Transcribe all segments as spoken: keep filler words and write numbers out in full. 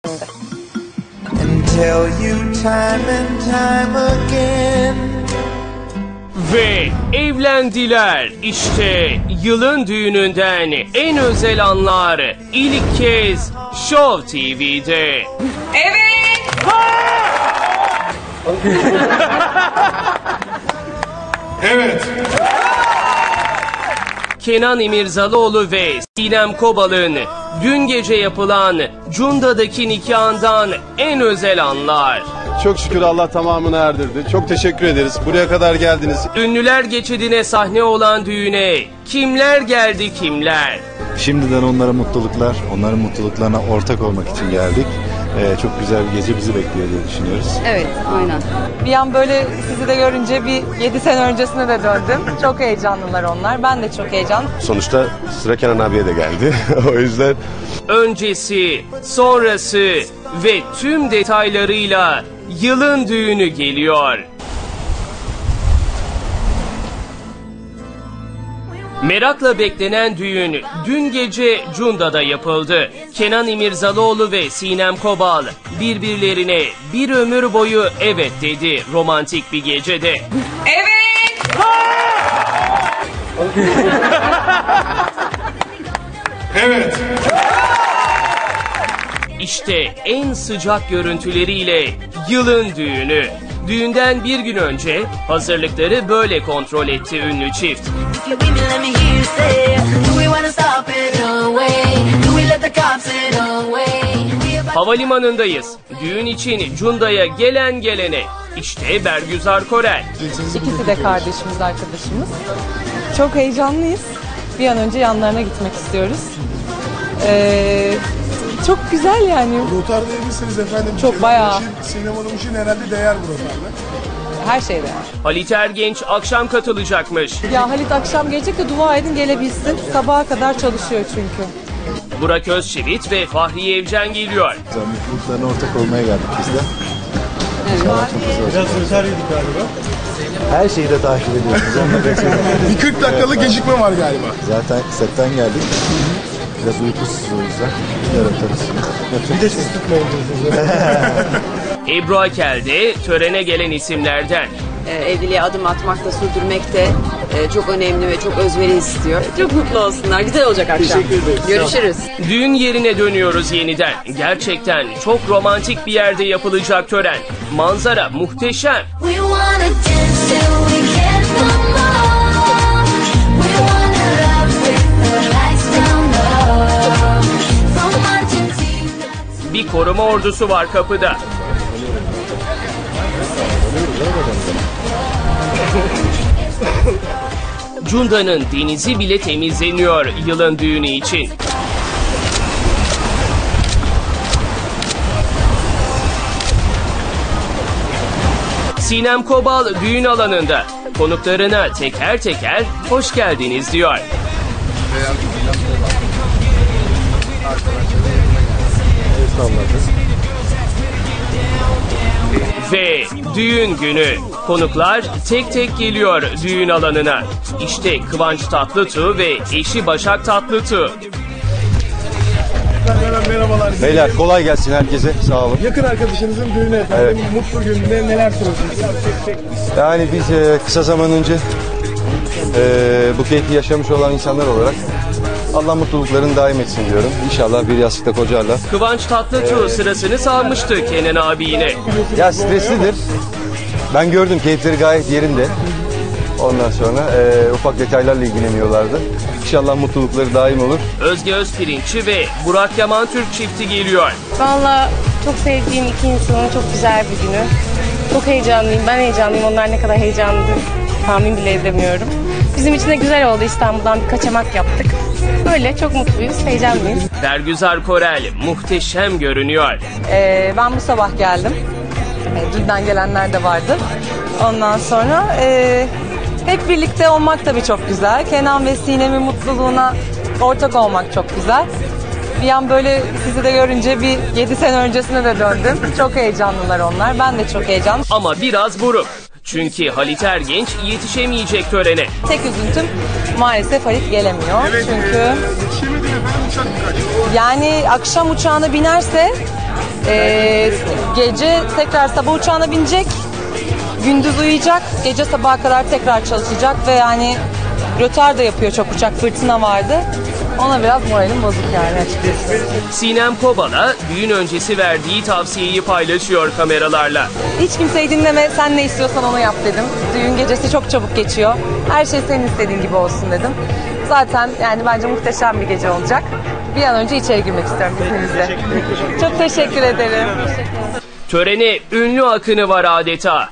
Ve evlendiler. İşte yılın düğününden en özel anlar ilk kez Show T V'de. Evet. Evet. Kenan İmirzalıoğlu ve Sinem Kobal'ın dün gece yapılan Cunda'daki nikahından en özel anlar. Çok şükür Allah tamamını erdirdi. Çok teşekkür ederiz. Buraya kadar geldiniz. Ünlüler geçidine sahne olan düğüne kimler geldi kimler? Şimdiden onlara mutluluklar, onların mutluluklarına ortak olmak için geldik. Ee, çok güzel bir gece bizi bekliyor diye düşünüyoruz. Evet, aynen. Bir an böyle sizi de görünce bir yedi sene öncesine de döndüm. Çok heyecanlılar onlar. Ben de çok heyecanlıyım. Sonuçta sıra Kenan abiye de geldi. O yüzden... Öncesi, sonrası ve tüm detaylarıyla yılın düğünü geliyor. Merakla beklenen düğün dün gece Cunda'da yapıldı. Kenan İmirzalıoğlu ve Sinem Kobal birbirlerine bir ömür boyu evet dedi romantik bir gecede. Evet. Evet. İşte en sıcak görüntüleriyle yılın düğünü. Düğünden bir gün önce hazırlıkları böyle kontrol etti ünlü çift. Havalimanındayız. Düğün için Cunda'ya gelen gelene. İşte Bergüzar Korel. İkisi de kardeşimiz, arkadaşımız. Çok heyecanlıyız. Bir an önce yanlarına gitmek istiyoruz. Ee, çok güzel yani. Rotar değilmişsiniz efendim. Çok bayağı. Sinem Hanım için herhalde değer bu rotarlar. Her şeyde. Halit Ergenç akşam katılacakmış. Ya Halit akşam gelecek de dua edin gelebilsin. Sabaha kadar çalışıyor çünkü. Burak Özçivit ve Fahriye Evcen geliyor. Mutluluklarına ortak olmaya geldik biz de. İnşallah çok güzel olacak. Biraz rötar yedik galiba. Her şeyi de takip ediyorsunuz. Onunla bekliyorum. Bir kırk dakikalık gecikme var galiba. Zaten setten geldik. Biraz uykusuz o yüzden. Yarın atarız. Bir de siz tutmayın diyorsunuz. Ebru Akel de törene gelen isimlerden. Evliliğe adım atmak da sürdürmek de e, çok önemli ve çok özveri istiyor. Çok mutlu olsunlar. Güzel olacak akşam. Görüşürüz. Düğün yerine dönüyoruz yeniden. Gerçekten çok romantik bir yerde yapılacak tören. Manzara muhteşem. Bir koruma ordusu var kapıda. Cunda'nın denizi bile temizleniyor yılın düğünü için. Sinem Kobal düğün alanında konuklarına teker teker hoş geldiniz diyor. Ve düğün günü konuklar tek tek geliyor düğün alanına. İşte Kıvanç Tatlıtuğ ve eşi Başak Tatlıtuğ. Merhabalar. Beyler kolay gelsin herkese. Sağ olun. Yakın arkadaşınızın düğünü efendim. Evet. Mutlu gününde neler söyleyeceksiniz? Yani biz e, kısa zaman önce e, bu keyfi yaşamış olan insanlar olarak Allah mutluluklarını daim etsin diyorum. İnşallah bir yastıkta kocarlar. Kıvanç Tatlıtuğ sırasını salmıştı Kenan abi yine. Ya streslidir. Ben gördüm keyifleri gayet yerinde. Ondan sonra e, ufak detaylarla ilgileniyorlardı. İnşallah mutlulukları daim olur. Özge Özpirinççi ve Burak Yaman Türk çifti geliyor. Vallahi çok sevdiğim iki insanın çok güzel bir günü. Çok heyecanlıyım. Ben heyecanlıyım. Onlar ne kadar heyecanlı tahmin bile edemiyorum. Bizim için de güzel oldu. İstanbul'dan bir kaçamak yaptık. Böyle çok mutluyuz, heyecanlıyız. Bergüzar Korel muhteşem görünüyor. Ee, ben bu sabah geldim. Ee, dünden gelenler de vardı. Ondan sonra e, hep birlikte olmak tabii çok güzel. Kenan ve Sinem'in mutluluğuna ortak olmak çok güzel. Bir an böyle sizi de görünce bir yedi sene öncesine de döndüm. Çok heyecanlılar onlar. Ben de çok heyecanlıyım. Ama biraz buruk. Çünkü Halit Ergenç yetişemeyecek törene. Tek üzüntüm maalesef Halit gelemiyor. Evet. Çünkü Yetişemedi efendim uçak kaç. yani akşam uçağına binerse Ee, gece tekrar sabah uçağına binecek. Gündüz uyuyacak. Gece sabaha kadar tekrar çalışacak ve yani rötar da yapıyor çok, uçak fırtına vardı. Ona biraz moralim bozuk yani açıkçası. Sinem Kobal'a düğün öncesi verdiği tavsiyeyi paylaşıyor kameralarla. Hiç kimseyi dinleme, sen ne istiyorsan onu yap dedim. Düğün gecesi çok çabuk geçiyor. Her şey senin istediğin gibi olsun dedim. Zaten yani bence muhteşem bir gece olacak. Bir an önce içeri girmek istiyorum izninizle. Çok teşekkür ederim. Törene ünlü akını var adeta.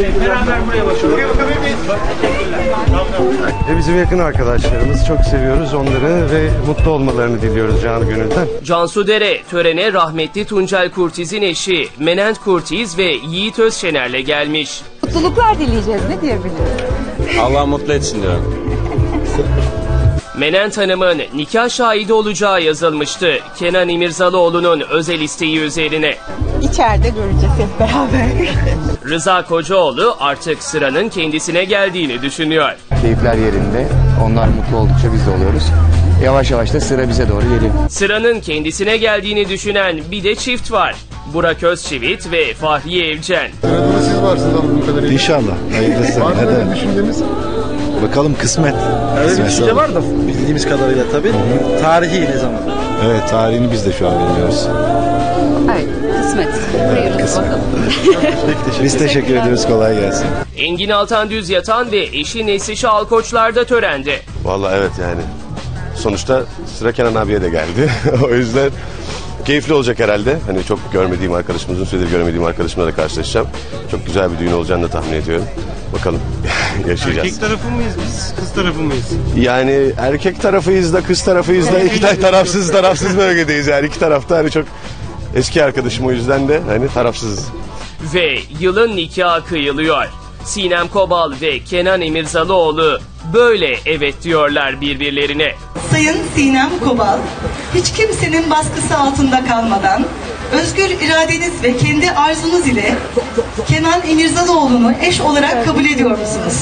Ve bizim yakın arkadaşlarımız, çok seviyoruz onları ve mutlu olmalarını diliyoruz canı gönülden. Cansu Dere törene rahmetli Tuncel Kurtiz'in eşi Menent Kurtiz ve Yiğit Özşener'le gelmiş. Mutluluklar dileyeceğiz, ne diyebiliriz? Allah mutlu etsin diyorum. Menent Hanım'ın nikah şahidi olacağı yazılmıştı Kenan İmirzalıoğlu'nun özel isteği üzerine. İçeride göreceğiz hep beraber. Rıza Kocaoğlu artık sıranın kendisine geldiğini düşünüyor. Keyifler yerinde. Onlar mutlu oldukça biz de oluyoruz. Yavaş yavaş da sıra bize doğru geliyor. Sıranın kendisine geldiğini düşünen bir de çift var. Burak Özçivit ve Fahriye Evcen. Sırada siz varsınız anladığım kadarıyla. İnşallah. Hayırlısı. Var mı öyle Neden? düşünceniz? Bakalım kısmet. Öyle bir Kısmet düşünce olur. var da bildiğimiz kadarıyla tabii. Tarihi ne zaman? Evet, tarihini biz de şu an bilmiyoruz. Evet, kısmet. Hayırlısı bakalım. Biz teşekkür ediyoruz. Kolay gelsin. Engin Altan Düz Yatan ve eşi Neslişe Alkoçlar da törende. Vallahi evet yani. Sonuçta sıra Kenan abiye de geldi. O yüzden keyifli olacak herhalde. Hani çok görmediğim arkadaşımızın, süredir görmediğim arkadaşımla da karşılaşacağım. Çok güzel bir düğün olacağını da tahmin ediyorum. Bakalım yaşayacağız. Erkek tarafı mıyız biz, kız tarafı mıyız? Yani erkek tarafıyız da kız tarafıyız da iki tane tarafsız tarafsız bölgedeyiz. Yani iki tarafta hani çok eski arkadaşım, o yüzden de hani tarafsızız. Ve yılın nikahı kıyılıyor. Sinem Kobal ve Kenan İmirzalıoğlu böyle evet diyorlar birbirlerine. Sayın Sinem Kobal, hiç kimsenin baskısı altında kalmadan özgür iradeniz ve kendi arzunuz ile Kenan İmirzalıoğlu'nu eş olarak kabul ediyor musunuz?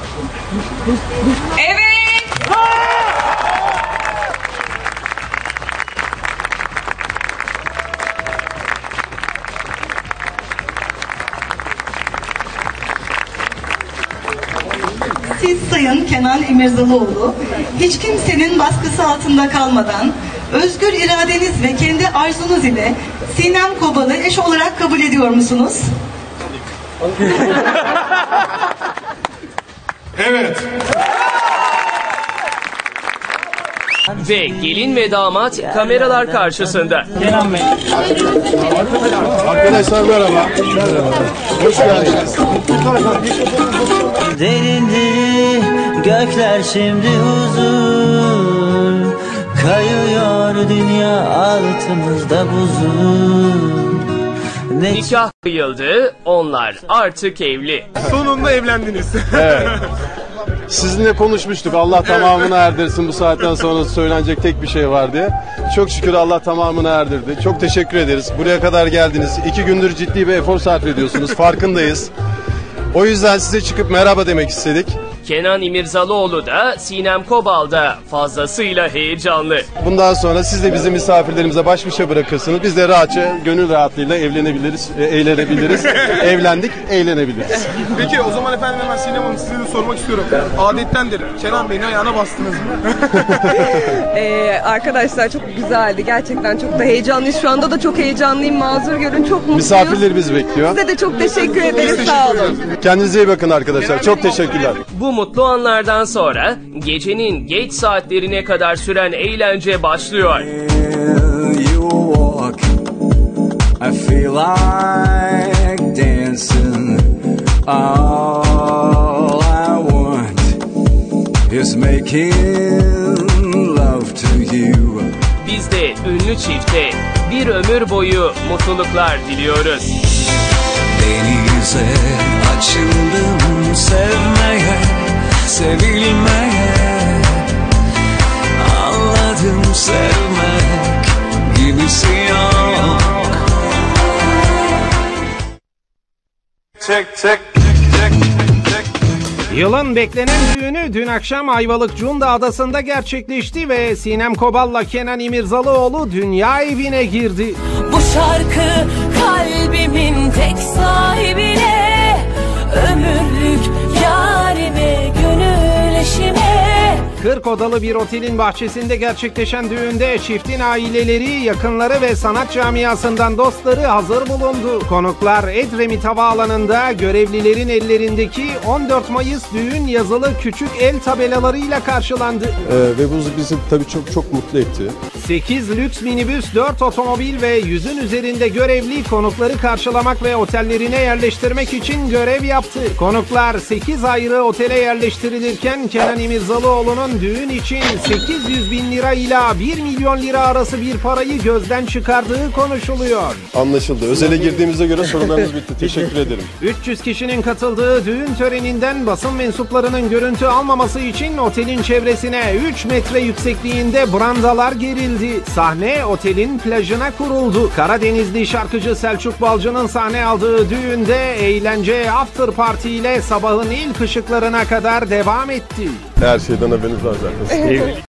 Evet! Siz Sayın Kenan İmirzalıoğlu, hiç kimsenin baskısı altında kalmadan özgür iradeniz ve kendi arzunuz ile Sinem Kobal'ı eş olarak kabul ediyor musunuz? Evet. Ve gelin ve damat kameralar karşısında. Kenan Bey. Arkadaşlar merhaba. Merhaba. Hoş geldiniz. Derindi gökler şimdi huzur, kayıyor dünya altımızda buzul. Ne Nikah kıyıldı, onlar artık evli. Sonunda evlendiniz. Evet. Sizinle konuşmuştuk. Allah tamamını erdirsin, bu saatten sonra söylenecek tek bir şey var diye. Çok şükür Allah tamamını erdirdi. Çok teşekkür ederiz. Buraya kadar geldiniz. İki gündür ciddi bir efor sarf ediyorsunuz. Farkındayız. O yüzden size çıkıp merhaba demek istedik. Kenan İmirzalıoğlu da Sinem Kobal da fazlasıyla heyecanlı. Bundan sonra siz de bizi misafirlerimize baş başa bırakırsınız. Biz de rahatça, gönül rahatlığıyla evlenebiliriz, e, eğlenebiliriz. Evlendik, eğlenebiliriz. Peki o zaman efendim hemen Sinem Hanım size de sormak istiyorum. Adettendir. Kenan Bey'in ayağına bastınız mı? Ee, arkadaşlar çok güzeldi. Gerçekten çok da heyecanlıyız. Şu anda da çok heyecanlıyım. Mazur görün. Çok mutluyuz. Misafirler bizi bekliyor. Size de çok teşekkür ederiz. Sağ olun. Kendinize iyi bakın arkadaşlar. Çok teşekkürler. Bu mutlu anlardan sonra gecenin geç saatlerine kadar süren eğlence başlıyor. I feel like dancing. All I want is making love to you. Biz de ünlü çifte bir ömür boyu mutluluklar diliyoruz. Denize açıldım sevmeye, sevilmeye. Anladım sevmek gibisi yok. Çek çek çek çek. Yılın beklenen düğünü dün akşam Ayvalık Cunda Adası'nda gerçekleşti ve Sinem Kobal'la Kenan İmirzalıoğlu dünya evine girdi. Bu şarkı kalbimin tek sahibine, ömürlük yarime, gönül eşime. kırk odalı bir otelin bahçesinde gerçekleşen düğünde çiftin aileleri, yakınları ve sanat camiasından dostları hazır bulundu. Konuklar Edremit Havaalanı'nda görevlilerin ellerindeki on dört Mayıs düğün yazılı küçük el tabelalarıyla karşılandı. Ee, ve bu bizi tabii çok çok mutlu etti. sekiz lüks minibüs, dört otomobil ve yüzün üzerinde görevli konukları karşılamak ve otellerine yerleştirmek için görev yaptı. Konuklar sekiz ayrı otele yerleştirilirken Kenan İmirzalıoğlu'nun düğün için sekiz yüz bin lira ile bir milyon lira arası bir parayı gözden çıkardığı konuşuluyor. Anlaşıldı. Özele girdiğimize göre sorularınız bitti. Teşekkür ederim. üç yüz kişinin katıldığı düğün töreninden basın mensuplarının görüntü almaması için otelin çevresine üç metre yüksekliğinde brandalar gerildi. Sahne otelin plajına kuruldu. Karadenizli şarkıcı Selçuk Balcı'nın sahne aldığı düğünde eğlence after party ile sabahın ilk ışıklarına kadar devam etti. Her şeyden haberiniz var zaten.